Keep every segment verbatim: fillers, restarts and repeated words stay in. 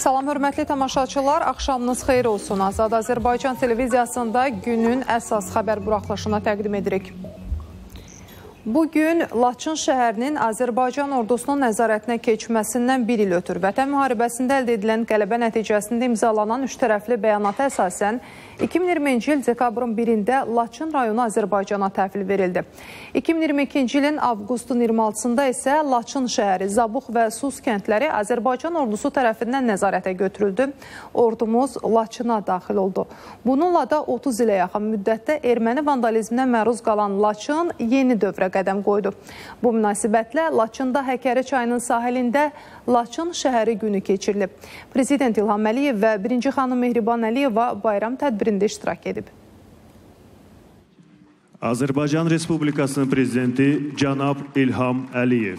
Salam, hörmətli tamaşaçılar, axşamınız xeyir olsun. Azad Azərbaycan televiziyasında günün əsas xəbər buraxılışına təqdim edirik. Bugün Laçın şəhərinin Azərbaycan ordusunun nəzarətinə keçməsindən bir il ötür. Vətən müharibəsində əldə edilən qələbə nəticəsində imzalanan üç tərəfli bəyanata əsasən iki min iyirminci il dekabrın birində Laçın rayonu Azərbaycana təhvil verildi. iki min iyirmi ikinci ilin avqustun iyirmi altısında isə Laçın şəhəri, Zabux və Sus kəndləri Azərbaycan ordusu tərəfindən nəzarətə götürüldü. Ordumuz Laçına daxil oldu. Bununla da otuz ilə yaxın müddətdə erməni vandalizminə məruz qalan Laçın yeni dövrə qədəm qoydu. Bu münasibətlə Laçında Həkəri çayının sahilində Laçın şəhəri günü keçirilib. Prezident İlham Əliyev və birinci xanım Mehriban Əliyeva bayram tədbirində iştirak edib. Azərbaycan Respublikasının Prezidenti Cənab İlham Əliyev.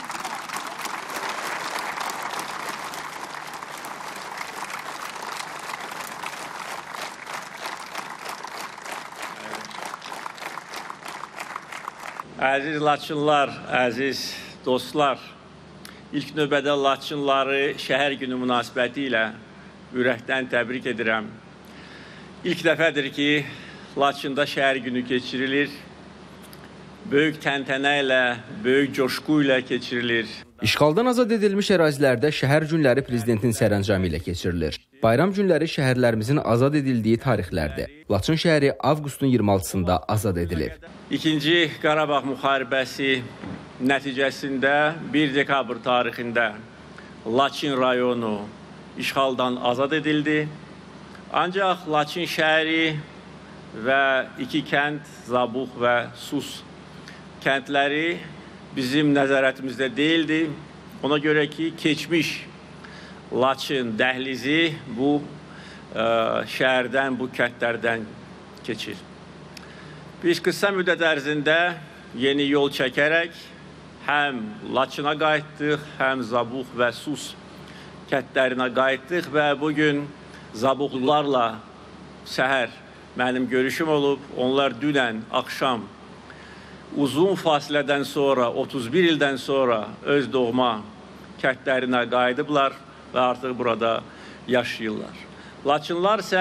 Əziz Laçınlar, əziz dostlar, ilk növbədə Laçınları şəhər günü münasibəti ilə ürəkdən təbrik edirəm. İlk dəfədir ki, Laçında şəhər günü keçirilir, böyük təntənə ilə, böyük coşqu ilə keçirilir. İşğaldan azad edilmiş ərazilərdə şəhər günləri prezidentin sərəncamı ilə keçirilir. Bayram günləri şəhərlərimizin azad edildiyi tarixlərdir. Laçın şəhəri avqustun iyirmi altısında azad edilib. İkinci Qarabağ müharibəsi nəticəsində bir dekabr tarixində Laçın rayonu işğaldan azad edildi. Ancaq Laçın şəhəri və iki kənd, Zabux və Sus kəndləri bizim nəzarətimizdə deyildi. Ona görə ki, keçmiş Laçın dəhlizi bu ə, şəhərdən, bu kəndlərdən keçir. Biz qısa müddət ərzində yeni yol çəkərək həm Laçına qayıtdıq, həm Zabux və Sus kəndlərinə qayıtdıq və bugün Zabuxlularla səhər mənim görüşüm olub. Onlar dünən axşam uzun fasilədən sonra, otuz bir ildən sonra öz doğma kəndlərinə qayıdıblar və artıq burada yaşayırlar. Laçınlar isə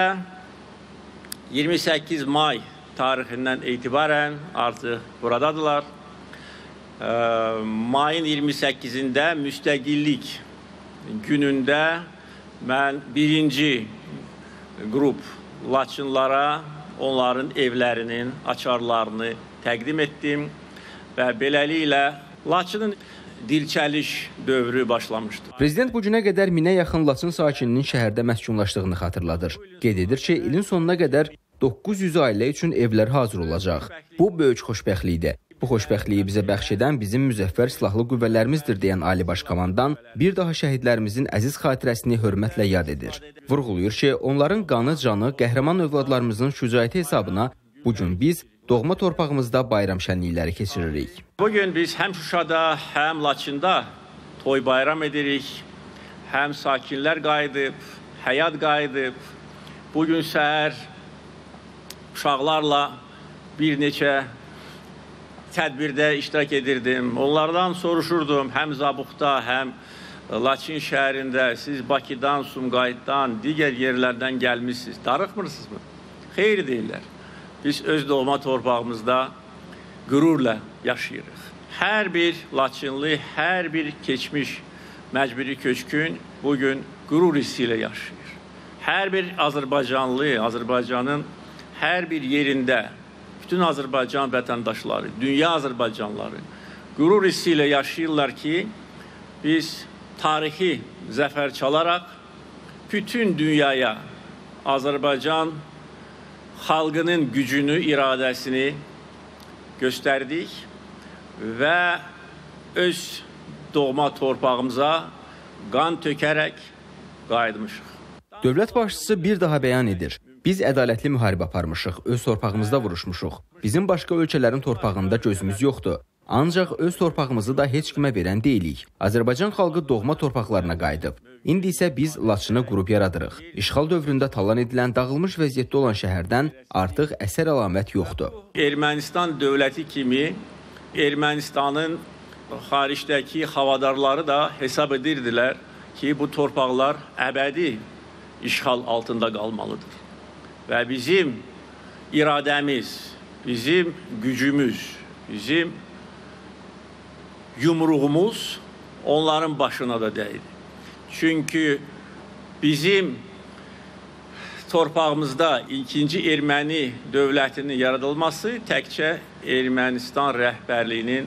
iyirmi səkkiz may tarixindən etibarən artıq buradadırlar. E, mayın iyirmi səkkizində müstəqillik günündə mən birinci qrup Laçınlara onların evlərinin açarlarını təqdim etdim və beləliklə Laçının dirçəliş dövrü başlamışdı. Prezident bu günə qədər minə yaxın Laçın sakininin şəhərdə məskunlaşdığını xatırladır. Qeyd edir ki, ilin sonuna qədər doqquz yüz ailə üçün evlər hazır olacaq. Bu böyük xoşbəxtlikdir. Bu xoşbəxtliyi bizə bəxş edən bizim müzəffər silahlı qüvvələrimizdir deyən Ali Baş Komandan bir daha şəhidlərimizin əziz xatirəsini hörmətlə yad edir. Vurğulayır ki, onların qanı, canı, qəhrəman övladlarımızın şücaəti hesabına bugün biz doğma torpağımızda bayram şənlikləri keçiririk. Bugün biz həm Şuşada, həm Laçında toy bayram edirik, həm sakinlər qayıdıb, həyat qayıdıb. Bugün səhər uşaqlarla bir neçə tədbirdə iştirak edirdim. Onlardan soruşurdum, həm Zabuxda, həm Laçın şəhərində siz Bakıdan, Sumqayıtdan, digər yerlərdən gəlmişsiniz. Darıxmırsınızmı? Xeyr deyirlər. Biz öz doğma torpağımızda qürurla yaşayırıq. Hər bir Laçınlı, hər bir keçmiş məcburi köçkün bugün qürur hissi ilə yaşayır. Hər bir Azərbaycanlı, Azərbaycanın hər bir yerində bütün Azərbaycan vətəndaşları, dünya Azərbaycanları qürur hissi ilə yaşayırlar ki, biz tarixi zəfər çalaraq bütün dünyaya Azərbaycan xalqının gücünü, iradəsini göstərdik və öz doğma torpağımıza qan tökərək qayıtmışıq. Dövlət başçısı bir daha bəyan edir. Biz ədalətli müharibə aparmışıq, öz torpağımızda vuruşmuşuq. Bizim başqa ölkələrin torpağında gözümüz yoxdur. Ancaq öz torpağımızı da heç kimə verən deyilik. Azərbaycan xalqı doğma torpaqlarına qayıdıb. İndi isə biz Laçını qurub yaradırıq. İşğal dövründə talan edilən, dağılmış vəziyyətdə olan şəhərdən artıq əsər əlamət yoxdur. Ermənistan dövləti kimi Ermənistanın xaricdəki havadarları da hesab edirdilər ki bu torpaqlar əbədi işğal altında qalmalıdır. Və bizim iradəmiz, bizim gücümüz, bizim yumruğumuz onların başına da dəydi. Çünki bizim torpağımızda ikinci erməni dövlətinin yaradılması təkcə Ermənistan rəhbərliyinin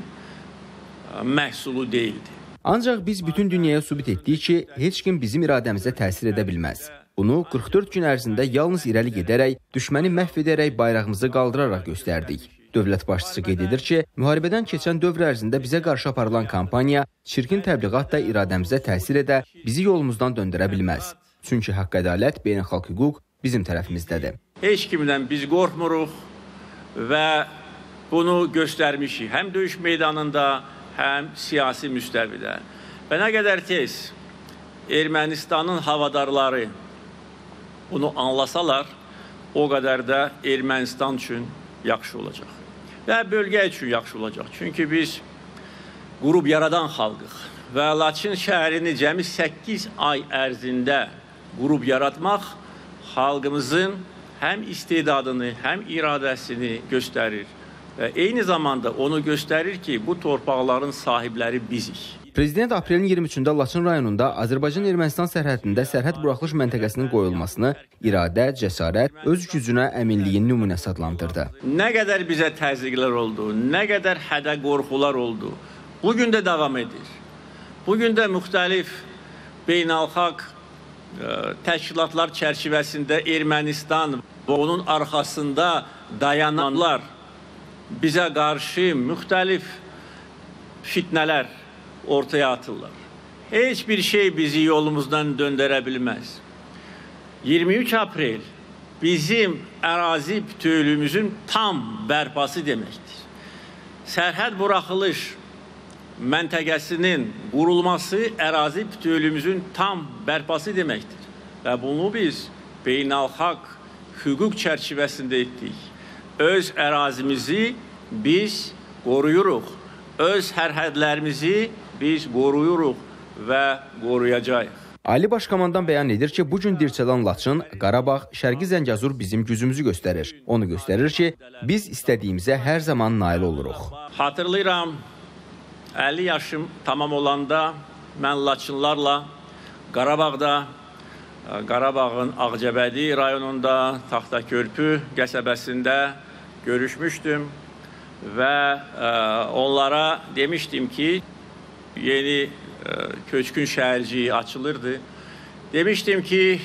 məhsulu deyildi. Ancaq biz bütün dünyaya sübut etdik ki, heç kim bizim iradəmizə təsir edə bilməz. Bunu qırx dörd gün ərzində yalnız irəli gedərək, düşməni məhv edərək bayrağımızı qaldıraraq göstərdik. Dövlət başçısı qeyd edir ki, müharibədən keçən dövr ərzində bizə qarşı aparılan kampaniya, çirkin təbliğat da iradəmizə təsir edə, bizi yolumuzdan döndərə bilməz. Çünki haqq ədalət, beynəlxalq hüquq bizim tərəfimizdədir. Heç kimdən biz qorxmuruq və bunu göstərmişik həm döyüş meydanında, həm siyasi müstəvidə. Və nə qədər tez Ermənistanın havadarları bunu anlasalar, o qədər də Ermənistan üçün yaxşı olacaq. Və bölgə üçün yaxşı olacaq. Çünki biz qurub yaradan xalqıq və Laçın şəhərini cəmi səkkiz ay ərzində qurub yaratmaq xalqımızın həm istedadını, həm iradəsini göstərir və eyni zamanda onu göstərir ki, bu torpaqların sahibləri bizik. Prezident aprelin iyirmi üçündə Laçın rayonunda Azərbaycan-Ermənistan sərhədində sərhəd buraxılış məntəqəsinin qoyulmasını iradə, cəsarət, öz gücünə əminliyin nümunəsi adlandırdı. Nə qədər bizə təzyiqlər oldu, nə qədər hədə qorxular oldu, bugün də davam edir. Bugün də müxtəlif beynəlxalq təşkilatlar çərçivəsində Ermənistan və onun arxasında dayananlar bizə qarşı müxtəlif fitnələr ortaya atırlar. Heç bir şey bizi yolumuzdan döndərə bilməz. iyirmi üç aprel bizim ərazi bütövlüyümüzün tam bərpası deməkdir. Sərhəd buraxılış məntəqəsinin qurulması ərazi bütövlüyümüzün tam bərpası deməkdir. Və bunu biz beynəlxalq hüquq çərçivəsində etdik. Öz ərazimizi biz qoruyuruq. Öz sərhədlərimizi biz qoruyuruq və qoruyacağıq. Ali Baş Komandan bəyan edir ki, bugün dirçələn Laçın, Qarabağ, Şərqi Zəngəzur bizim gücümüzü göstərir. Onu göstərir ki, biz istədiyimizə hər zaman nail oluruq. Xatırlayıram, əlli yaşım tamam olanda mən Laçınlarla Qarabağda, Qarabağın Ağcabədi rayonunda, Taxtakörpü qəsəbəsində görüşmüşdüm və onlara demişdim ki, yeni köçkün şəhərciyi açılırdı. Demişdim ki,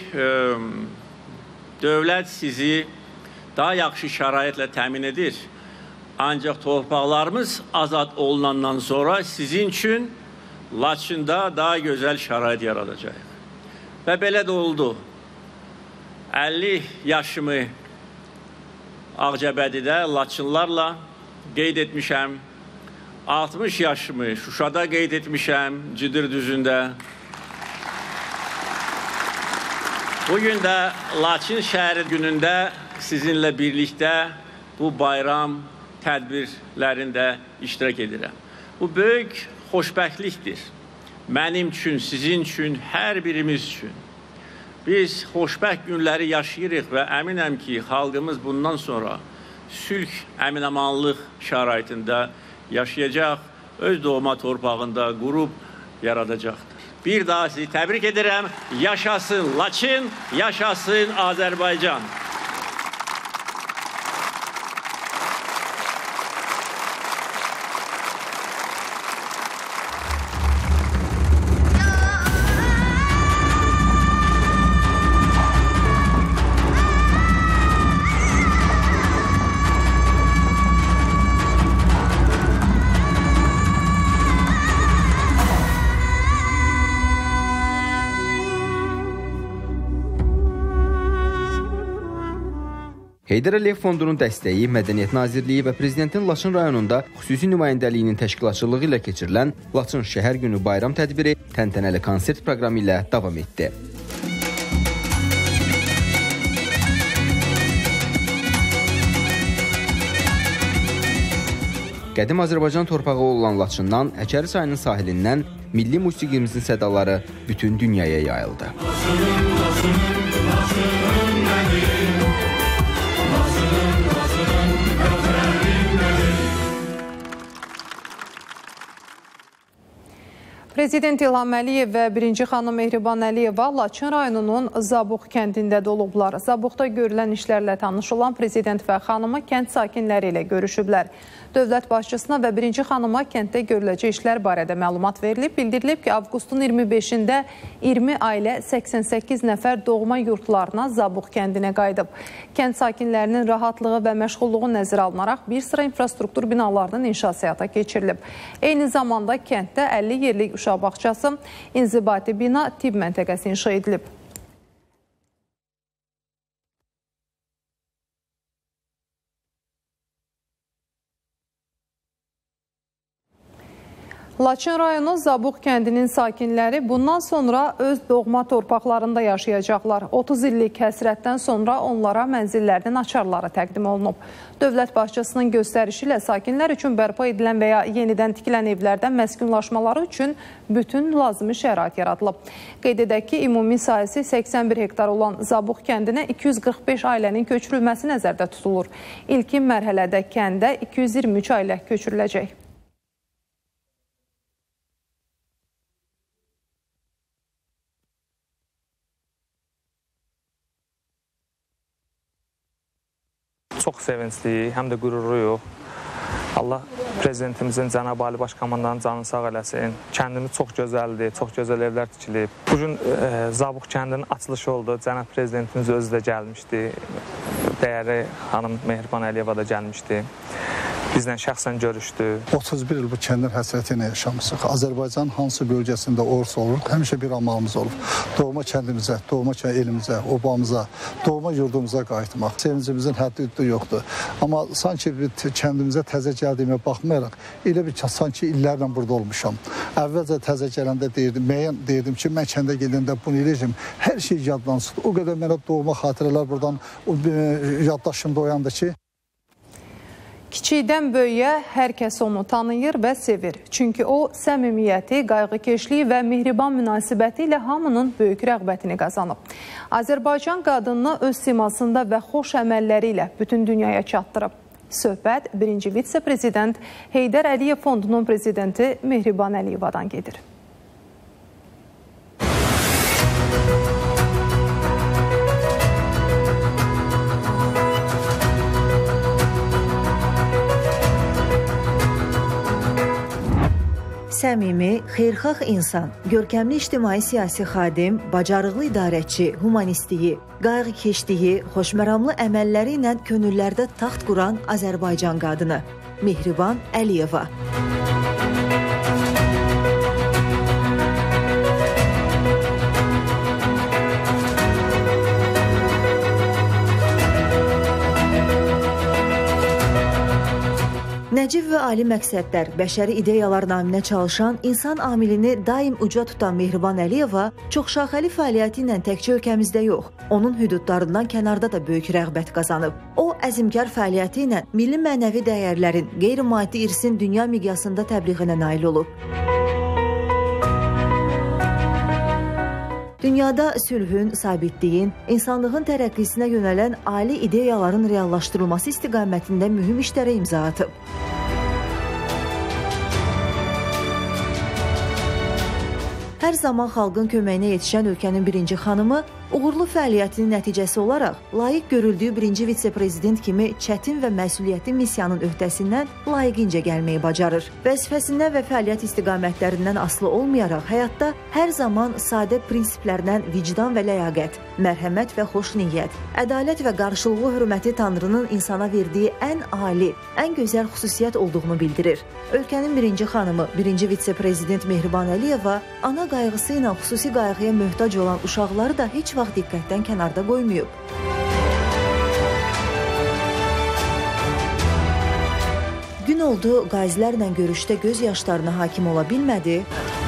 dövlət sizi daha yaxşı şəraitlə təmin edir. Ancaq torpaqlarımız azad olunandan sonra sizin üçün Laçında daha gözəl şərait yaradacaq. Və belə də oldu. əlli yaşımı Ağcabədidə Laçınlarla qeyd etmişəm. altmış yaşımı Şuşada qeyd etmişəm, Cidir düzündə. Bugün də Laçın şəhəri günündə sizinlə birlikdə bu bayram tədbirlərində iştirak edirəm. Bu böyük xoşbəxtlikdir. Mənim üçün, sizin üçün, hər birimiz üçün. Biz xoşbəxt günləri yaşayırıq və əminəm ki, xalqımız bundan sonra sülh, əmin-amanlıq şəraitində yaşayacaq, öz doğma torpağında qurub yaradacaqdır. Bir daha sizi təbrik edirəm. Yaşasın Laçın, yaşasın Azərbaycan. Heydər Əliyev Fondunun dəstəyi, Mədəniyyət Nazirliyi və Prezidentin Laçın rayonunda xüsusi nümayəndəliyinin təşkilatçılığı ilə keçirilən Laçın Şəhər Günü bayram tədbiri təntənəli konsert proqramı ilə davam etdi. Qədim Azərbaycan torpağı olan Laçından Həkəri çayının sahilindən milli musiqimizin sədaları bütün dünyaya yayıldı. Prezident İlham Əliyev və birinci xanım Mehriban Əliyeva Laçın rayonunun Zabuq kəndində də olublar. Zabuqda görülən işlərlə tanış olan prezident və xanımı kənd sakinləri ilə görüşüblər. Dövlət başçısına və birinci xanıma kənddə görüləcək işlər barədə məlumat verilib. Bildirilib ki, avqustun iyirmi beşində iyirmi ailə səksən səkkiz nəfər doğma yurtlarına Zabuq kəndinə qayıdıb. Kənd sakinlərinin rahatlığı və məşğulluğu nəzərə alınaraq bir sıra infrastruktur binalarının inşası həyata keçirilib. Eyni zamanda kənddə əlli yerlik uşaq bağçası, inzibati bina, tibb məntəqəsi inşa edilib. Laçın rayonu Zabuq kəndinin sakinləri bundan sonra öz doğma torpaqlarında yaşayacaqlar. otuz illik həsrətdən sonra onlara mənzillərinin açarları təqdim olunub. Dövlət başçısının göstərişi ilə sakinlər üçün bərpa edilən və ya yenidən tikilən evlərdən məskunlaşmaları üçün bütün lazımi şərait yaradılıb. Qeyd edək ki, ümumi sahəsi səksən bir hektar olan Zabuq kəndinə iki yüz qırx beş ailənin köçürülməsi nəzərdə tutulur. İlkin mərhələdə kəndə iki yüz iyirmi üç ailə köçürüləcək. Çox sevincliyik, həm də qürurluyuq. Allah prezidentimizin, Cənab Ali Baş Komandanın canını sağ eləsin. Kəndimiz çox gözəldir, çox gözəl evlər tikilib. Bugün e, Zabuq kəndinin açılışı oldu. Cənab prezidentimiz özü də gəlmişdi. Dəyərli xanım Mehriban Əliyeva da gəlmişdi. Bizlə şəxsən görüşdü. otuz bir il bu kəndin həsrəti ilə yaşamışıq. Azərbaycanın hansı bölgəsində olursa olur, həmişə bir amalımız olub. Doğma kəndimizə, doğma elimizə, obamıza, doğma yurdumuza qayıtmaq. Sevincimizin həddi yoxdur. Amma sanki bir kəndimizə təzə gəldiyimə baxmayaraq, elə bir sanki illərlə burada olmuşam. Əvvəlcə təzə gələndə deyirdim, müəyyən deyirdim ki, mən kəndə gedəndə bunu eləyəcəm. Hər şey yadlansın. O qədər mənə doğma xatirələr buradan yaddaşımda oyandı ki, Kiçikdən böyüyə hər kəs onu tanıyır və sevir. Çünki o, səmimiyyəti, qayğıkeşliyi və mehriban münasibəti ilə hamının böyük rəğbətini qazanıb. Azərbaycan qadınını öz simasında və xoş əməlləri ilə bütün dünyaya çatdırıb. Söhbət birinci vitse-prezident Heydər Əliyev Fondunun prezidenti Mehriban Əliyevadan gedir. Səmimi, xeyirxah insan, görkəmli ictimai-siyasi xadim, bacarıqlı idarəçi, humanistliyi, qayğıkeşliyi, xoşməramlı əməlləri ilə könüllərdə taxt quran Azərbaycan qadını Mehriban Əliyeva. Nəcib və ali məqsədlər, bəşəri ideyalar naminə çalışan, insan amilini daim uca tutan Mehriban Əliyeva çoxşaxəli fəaliyyəti ilə təkcə ölkəmizdə yox, onun hüdudlarından kənarda da böyük rəğbət qazanıb. O, əzmkar fəaliyyəti ilə milli mənəvi dəyərlərin, qeyri-maddi irsin dünya miqyasında təbliğinə nail olub. Dünyada sülhün, sabitliyin, insanlığın tərəqqisinə yönələn ali ideyaların reallaşdırılması istiqamətində mühüm işlərə imza atıb. Hər zaman xalqın köməyinə yetişən ölkənin birinci xanımı uğurlu fəaliyyətinin nəticəsi olaraq layiq görüldüyü birinci vitse-prezident kimi çətin və məsuliyyətli missiyanın öhdəsindən layiqincə gəlməyi bacarır. Vəzifəsindən və fəaliyyət istiqamətlərindən asılı olmayaraq həyatda hər zaman sadə prinsiplərdən vicdan və ləyaqət, mərhəmət və xoş niyyət, ədalət və qarşılıqlı hörməti Tanrının insana verdiyi ən ali, ən gözəl xüsusiyyət olduğunu bildirir. Ölkənin birinci xanımı, birinci vitse-prezident Mehriban Əliyeva ana qayğısı ilə xüsusi qayğıya möhtac olan uşaqları da heç vaxt diqqətdən kənarda qoymayıb. Gün oldu, qazilərlə görüşdə göz yaşlarına hakim ola bilmədi.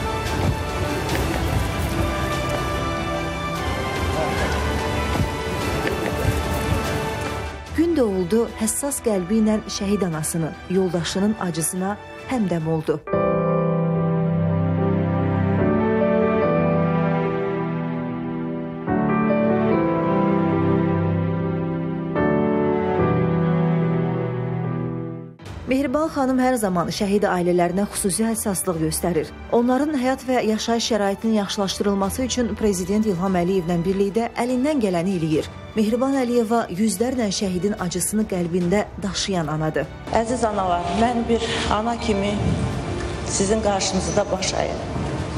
Gün də oldu, həssas qəlbi ilə şəhid anasının, yoldaşının acısına həmdəm oldu. Mehriban xanım hər zaman şəhid ailələrinə xüsusi həssaslıq göstərir. Onların həyat və yaşayış şəraitinin yaxşılaşdırılması üçün Prezident İlham Əliyevlə birlikdə əlindən gələni eləyir. Mehriban Əliyeva yüzlərlə şəhidin acısını qəlbində daşıyan anadır. Əziz analar, mən bir ana kimi sizin qarşınızda baş əyirəm.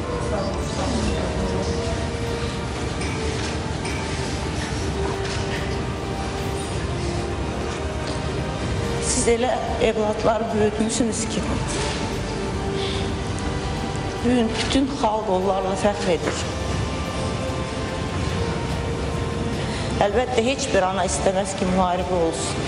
Siz elə evladları böyütmüşsünüz ki, bugün bütün xalq onlarla fəxr edir. Əlbəttə, heç bir ana istəməz ki, müharibə olsun.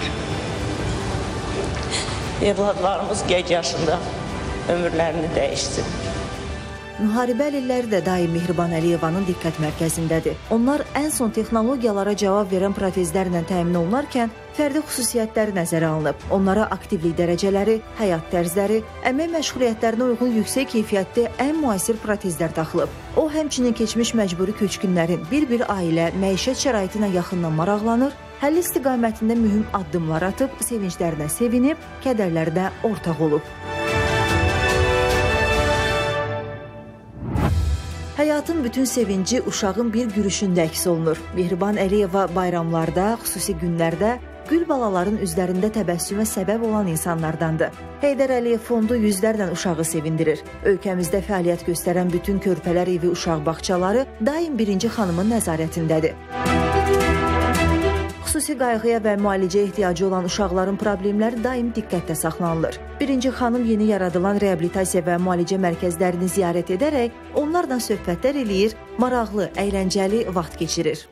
Evladlarımız gec yaşında ömürlərini dəyişsin. Müharibə əlilləri də daim Mehriban Əliyevanın diqqət mərkəzindədir. Onlar ən son texnologiyalara cavab verən protezlərlə təmin olunarkən fərdi xüsusiyyətləri nəzərə alınıb. Onlara aktivlik dərəcələri, həyat tərzləri, əmək məşğuliyyətlərinə uyğun yüksək keyfiyyətli ən müasir protezlər taxılıb. O, həmçinin keçmiş məcburi köçkünlərin bir-bir ailə, məişət şəraiti ilə yaxından maraqlanır, həll istiqamətində mühüm addımlar atıb, sevinclərinə sevinib, kədərlərinə ortaq olub. Həyatın bütün sevinci uşağın bir gülüşündə əks olunur. Mehriban Əliyeva bayramlarda, xüsusi günlərdə gül balaların üzlərində təbəssümə səbəb olan insanlardandır. Heydər Əliyev fondu yüzlərlə uşağı sevindirir. Ölkəmizdə fəaliyyət göstərən bütün körpələr evi uşaq bağçaları daim birinci xanımın nəzarətindədir. Xüsusi qayğıya və müalicəyə ehtiyacı olan uşaqların problemləri daim diqqətdə saxlanılır. Birinci xanım yeni yaradılan reabilitasiya və müalicə mərkəzlərini ziyarət edərək onlarla söhbətlər eləyir, maraqlı, əyləncəli vaxt keçirir.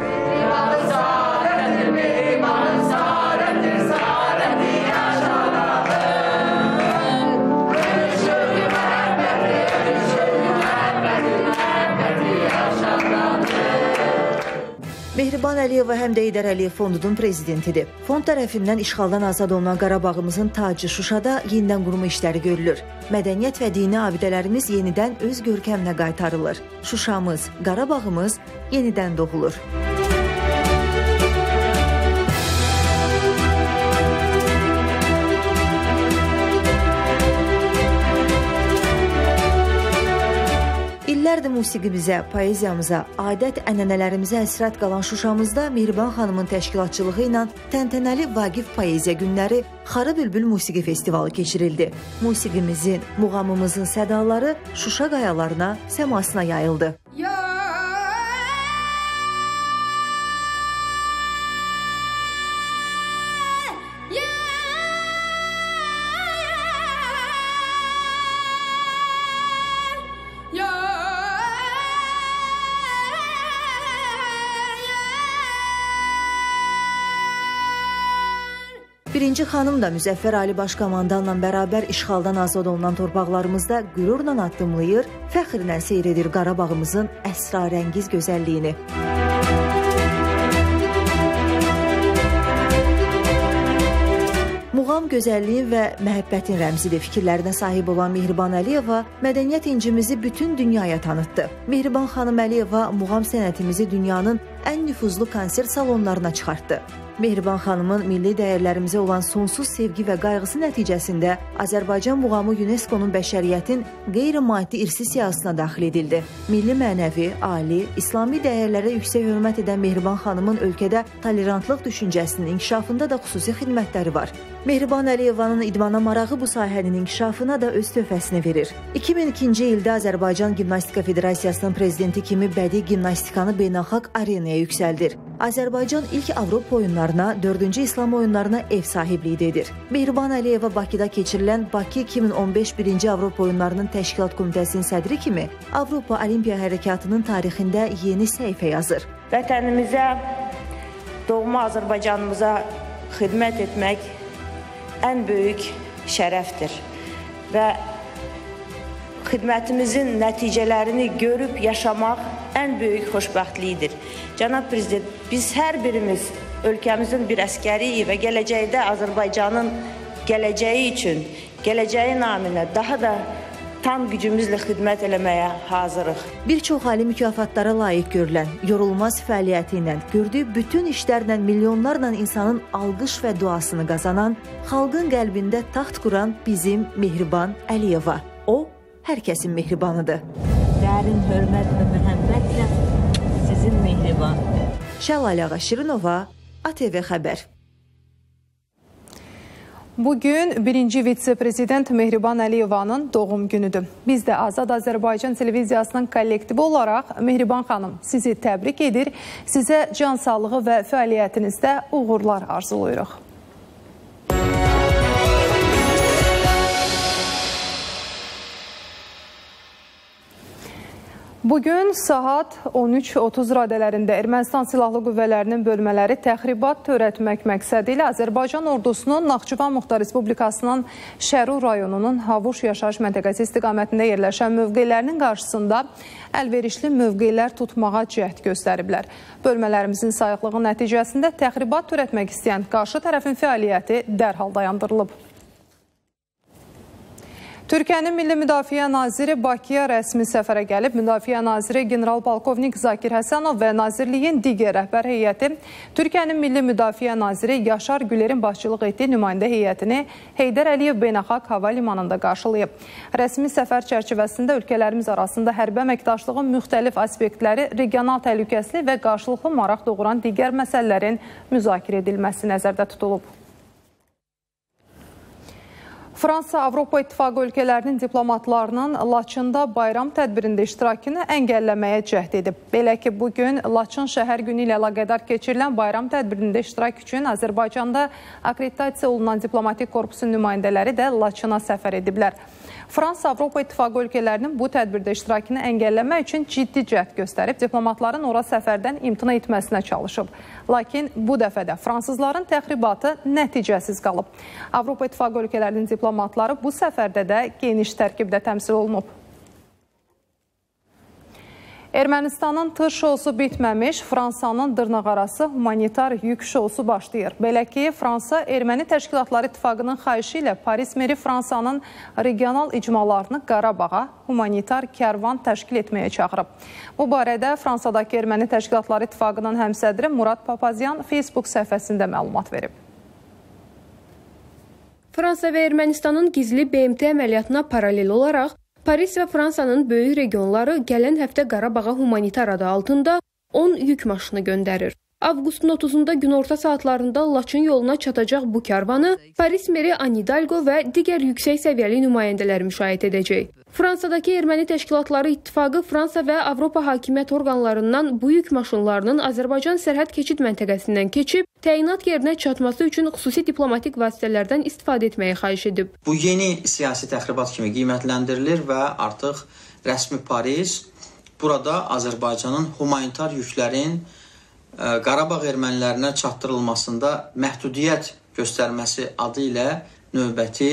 Mehriban Əliyeva həm də Heydər Əliyev fondunun prezidentidir. Fond tərəfindən işğaldan azad olunan Qarabağımızın tacı Şuşada yenidən qurma işləri görülür. Mədəniyyət və dini abidələrimiz yenidən öz görkəminə qaytarılır. Şuşamız, Qarabağımız yenidən doğulur. İllərdir musiqimizə, poeziyamıza, adət-ənənələrimizə həsrət qalan Şuşamızda Mehriban xanımın təşkilatçılığı ilə təntənəli Vaqif Poeziya günləri Xarı Bülbül Musiqi Festivalı keçirildi. Musiqimizin, muğamımızın sədaları Şuşa qayalarına, səmasına yayıldı. Birinci xanım da Müzəffər Ali Başkomandanla bərabər işğaldan azad olunan torpaqlarımızda qürurla addımlayır, fəxrlə seyr edir Qarabağımızın əsrarəngiz gözəlliyini. Muğam gözəlliyin və məhəbbətin rəmzidir fikirlərinə sahib olan Mehriban Əliyeva mədəniyyət incimizi bütün dünyaya tanıtdı. Mehriban xanım Əliyeva muğam sənətimizi dünyanın ən nüfuzlu konsert salonlarına çıxartdı. Mehriban xanımın milli dəyərlərimizə olan sonsuz sevgi və qayğısı nəticəsində Azərbaycan muğamı UNESCO-nun bəşəriyyətin qeyri-maddi irsi siyahısına daxil edildi. Milli mənəvi, ali, İslami dəyərlərə yüksək hörmət edən Mehriban xanımın ölkədə tolerantlıq düşüncəsinin inkişafında da xüsusi xidmətləri var. Mehriban Əliyevanın idmana marağı bu sahənin inkişafına da öz töhfəsini verir. iki min ikinci ildə Azərbaycan Gimnastika Federasiyasının prezidenti kimi bədii gimnastikanı beynəlxalq arenaya yüksəldir. Azərbaycan ilk Avropa oyunlarına, dördüncü İslam oyunlarına ev sahibliyi edir. Mehriban Əliyeva Bakıda keçirilən Bakı iki min on beş birinci Avropa oyunlarının təşkilat komitəsinin sədri kimi Avropa Olimpiya hərəkatının tarixində yeni səhifə yazır. Vətənimizə, doğma Azərbaycanımıza xidmət etmək ən böyük şərəfdir və xidmətimizin nəticələrini görüb yaşamaq ən böyük xoşbəxtlikdir. Cənab Prezident, biz hər birimiz ölkəmizin bir əskəriyik və gələcəkdə Azərbaycanın gələcəyi üçün, gələcəyi naminə daha da tam gücümüzlə xidmət eləməyə hazırıq. Bir çox ali mükafatlara layiq görülən, yorulmaz fəaliyyəti ilə, gördüyü bütün işlərlə milyonlarla insanın alqış və duasını qazanan, xalqın qəlbində taxt quran bizim Mehriban Əliyeva. O, hər kəsin mehribanıdır. Dərin hörmət və məhəbbətlə sizin Mehriban. Şəlalə Ağaşirinova, A T V Xəbər. Bugün birinci vitse-prezident Mehriban Əliyevanın doğum günüdür. Biz də Azad Azərbaycan televiziyasının kollektivi olaraq Mehriban xanım sizi təbrik edir, sizə can sağlığı və fəaliyyətinizdə uğurlar arzulayırıq. Bugün saat on üç otuz radələrində Ermənistan Silahlı Qüvvələrinin bölmələri təxribat törətmək məqsədi ilə Azərbaycan ordusunun Naxçıvan Muxtar Respublikasının Şəru rayonunun Havuş yaşayış məntəqəsi istiqamətində yerləşən mövqelərinin qarşısında əlverişli mövqelər tutmağa cəhd göstəriblər. Bölmələrimizin sayıqlığı nəticəsində təxribat törətmək istəyən qarşı tərəfin fəaliyyəti dərhal dayandırılıb. Türkiyənin Milli Müdafiə Naziri Bakıya rəsmi səfərə gəlib. Müdafiə Naziri General-Polkovnik Zakir Həsənov və Nazirliyin digər rəhbər heyəti Türkiyənin Milli Müdafiə Naziri Yaşar Gülerin başçılıq etdiyi nümayəndə heyətini Heydər Əliyev Beynəlxalq Hava Limanında qarşılayıb. Rəsmi səfər çərçivəsində ölkələrimiz arasında hərbi əməkdaşlığın müxtəlif aspektləri, regional təhlükəsizlik və qarşılıqlı maraq doğuran digər məsələlərin müzakirə edilməsi nəzərdə tutulub. Fransa Avropa İttifaqı ölkələrinin diplomatlarının Laçında bayram tədbirində iştirakını əngəlləməyə cəhd edib. Belə ki, bugün Laçın şəhər günü ilə əlaqədar keçirilən bayram tədbirində iştirak üçün Azərbaycanda akreditasiya olunan diplomatik korpusun nümayəndələri də Laçına səfər ediblər. Fransa Avropa İttifaqı ölkələrinin bu tədbirdə iştirakını əngəlləmək üçün ciddi cəhd göstərib, diplomatların ora səfərdən imtina etməsinə çalışıb. Lakin bu dəfə də fransızların təxribatı nəticəsiz qalıb. Avropa İttifaqı ölkələrinin diplomatları bu səfərdə də geniş tərkibdə təmsil olunub. Ermənistanın tır şousu bitməmiş, Fransanın dırnaqarası humanitar yük şousu başlayır. Belə ki, Fransa Erməni Təşkilatları İttifaqının xahişi ilə Paris meri Fransanın regional icmalarını Qarabağa humanitar kərvan təşkil etməyə çağırıb. Bu barədə Fransadakı Erməni Təşkilatları İttifaqının həmsədri Murad Papazyan Facebook səhifəsində məlumat verib. Fransa və Ermənistanın gizli B M T əməliyyatına paralel olaraq Paris və Fransanın böyük regionları gələn həftə Qarabağa humanitar adı altında on yük maşını göndərir. Avqustun otuzunda günorta saatlarında Laçın yoluna çatacaq bu karvanı Paris meri Anne Hidalgo və digər yüksək səviyyəli nümayəndələr müşahidə edəcək. Fransadakı Erməni Təşkilatları İttifaqı Fransa və Avropa hakimiyyət orqanlarından bu yük maşınlarının Azərbaycan sərhəd keçid məntəqəsindən keçib təyinat yerinə çatması üçün xüsusi diplomatik vasitələrdən istifadə etməyi xahiş edib. Bu yeni siyasi təxribat kimi qiymətləndirilir və artıq rəsmi Paris burada Azərbaycanın humanitar yüklərin Qarabağ ermənilərinə çatdırılmasında məhdudiyyət göstərməsi adı ilə növbəti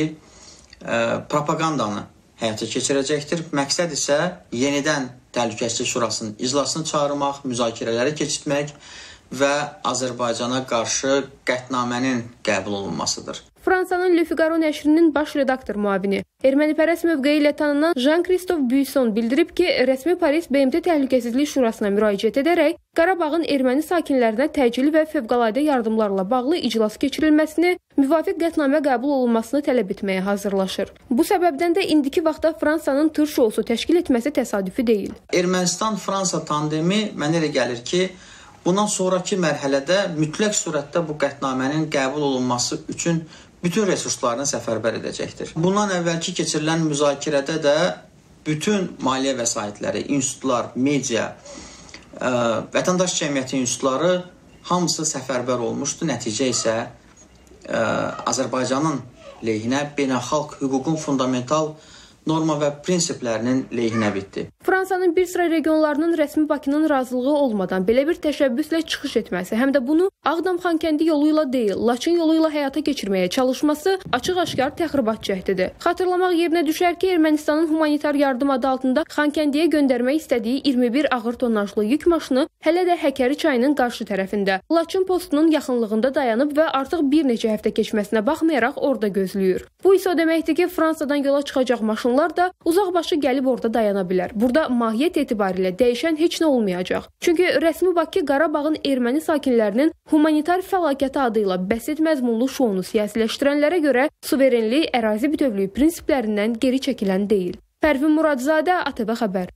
propagandanı həyata keçirəcəkdir. Məqsəd isə yenidən Təhlükəsizlik Şurasının iclasını çağırmaq, müzakirələri keçirmək və Azərbaycana qarşı qətnamənin qəbul olunmasıdır. Fransanın Le Figaro nəşrinin baş redaktor müavini, ermənipərəst mövqeyi ilə tanınan Jean-Christophe Buisson bildirib ki, rəsmi Paris B M T Təhlükəsizlik Şurasına müraciət edərək Qarabağın erməni sakinlərinə təcili və fövqəladə yardımlarla bağlı iclas keçirilməsini, müvafiq qətnamə qəbul olunmasını tələb etməyə hazırlaşır. Bu səbəbdən də indiki vaxtda Fransanın tır şousu təşkil etməsi təsadüfi deyil. Ermənistan-Fransa tandemi mənə elə gəlir ki, bundan sonraki mərhələdə mütləq surətdə bu qətnamənin qəbul olunması üçün bütün resurslarını səfərbər edəcəkdir. Bundan əvvəlki keçirilən müzakirədə də bütün maliyyə vəsaitləri, institutlar, media, ə, vətəndaş cəmiyyəti institutları hamısı səfərbər olmuşdu. Nəticə isə ə, Azərbaycanın lehinə beynəlxalq hüququn fundamental norma və prinsiplərinin lehinə bitdi. Fransanın bir sıra regionlarının rəsmi Bakının razılığı olmadan belə bir təşəbbüslə çıxış etməsi, həm də bunu Ağdam-Xankəndi yolu ilə deyil, Laçın yolu ilə həyata keçirməyə çalışması açıq-aşkar təxribat cəhdidir. Xatırlamaq yerinə düşər ki, Ermənistanın humanitar yardım adı altında Xankəndiyə göndərmək istədiyi iyirmi bir ağır tonnajlı yük maşını hələ də Həkəri çayının qarşı tərəfində, Laçın postunun yaxınlığında dayanıb və artıq bir neçə həftə keçməsinə baxmayaraq orada gözləyir. Bu isə o deməkdir ki, Fransadan yola çıxacaq maşınlar da uzaqbaşı gəlib orada dayana bilər. Burada mahiyyət etibarilə dəyişən heç nə olmayacaq. Çünki rəsmi Bakı Qarabağın erməni sakinlərinin humanitar fəlakəti adı ilə bəsit məzmunlu şounu siyasiləşdirənlərə görə suverenlik, ərazi bütövlüyü prinsiplərindən geri çəkilən deyil. Pərvin Muradzadə, A T V Xəbər.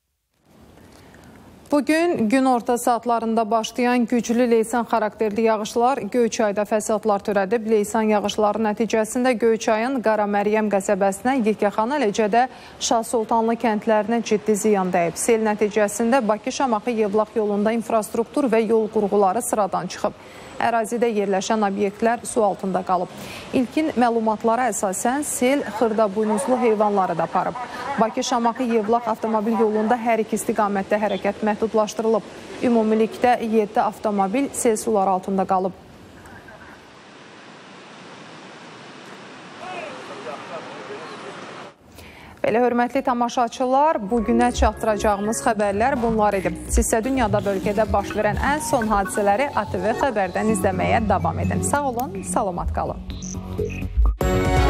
Bugün gün orta saatlarında başlayan güclü leysan xarakterli yağışlar Göyçayda fəsadlar törədib. Leysan yağışları nəticəsində Göyçayın Qara Məryəm qəsəbəsinə, Yekəxana, eləcə də Şah Sultanlı kəndlərinə ciddi ziyan dəyib. Sel nəticəsində Bakı-Şamaxı Yevlax yolunda infrastruktur və yol qurğuları sıradan çıxıb. Ərazidə yerləşən obyektlər su altında qalıb. İlkin məlumatlara əsasən sel xırda buynuzlu heyvanları da aparıb. Bakı-Şamaxı Yevlax avtomobil yolunda hər iki istiqamətdə hərəkət məhdudlaşdırılıb. Ümumilikdə yeddi avtomobil sel suları altında qalıb. Belə hörmətli tamaşaçılar, bugünə çatdıracağımız xəbərlər bunlar idi. Sizsə dünyada bölgədə baş verən ən son hadisələri A T V Xəbərdən izləməyə davam edin. Sağ olun, salamat qalın.